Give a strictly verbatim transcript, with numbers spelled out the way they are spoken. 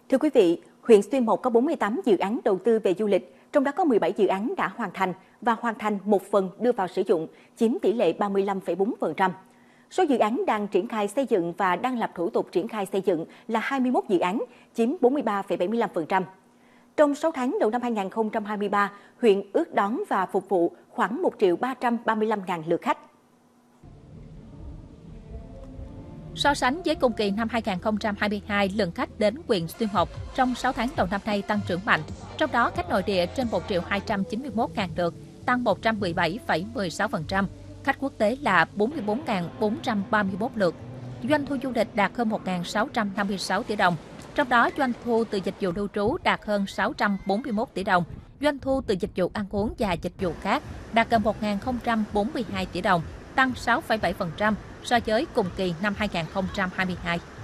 Thưa quý vị, huyện Xuyên Mộc có bốn mươi tám dự án đầu tư về du lịch, trong đó có mười bảy dự án đã hoàn thành và hoàn thành một phần đưa vào sử dụng, chiếm tỷ lệ ba mươi lăm phẩy bốn phần trăm. Số dự án đang triển khai xây dựng và đang làm thủ tục triển khai xây dựng là hai mươi mốt dự án, chiếm bốn mươi ba phẩy bảy mươi lăm phần trăm. Trong sáu tháng đầu năm hai nghìn không trăm hai mươi ba, huyện ước đón và phục vụ khoảng một triệu ba trăm ba mươi lăm ngàn lượt khách. So sánh với cùng kỳ năm hai nghìn không trăm hai mươi hai, lượng khách đến huyện Xuyên Mộc trong sáu tháng đầu năm nay tăng trưởng mạnh. Trong đó, khách nội địa trên một triệu hai trăm chín mươi mốt ngàn lượt, tăng một trăm mười bảy phẩy mười sáu phần trăm. Khách quốc tế là bốn mươi bốn nghìn bốn trăm ba mươi mốt lượt. Doanh thu du lịch đạt hơn một nghìn sáu trăm năm mươi sáu tỷ đồng. Trong đó, doanh thu từ dịch vụ lưu trú đạt hơn sáu trăm bốn mươi mốt tỷ đồng. Doanh thu từ dịch vụ ăn uống và dịch vụ khác đạt gần một nghìn không trăm bốn mươi hai tỷ đồng, tăng sáu phẩy bảy phần trăm so với cùng kỳ năm hai nghìn không trăm hai mươi hai.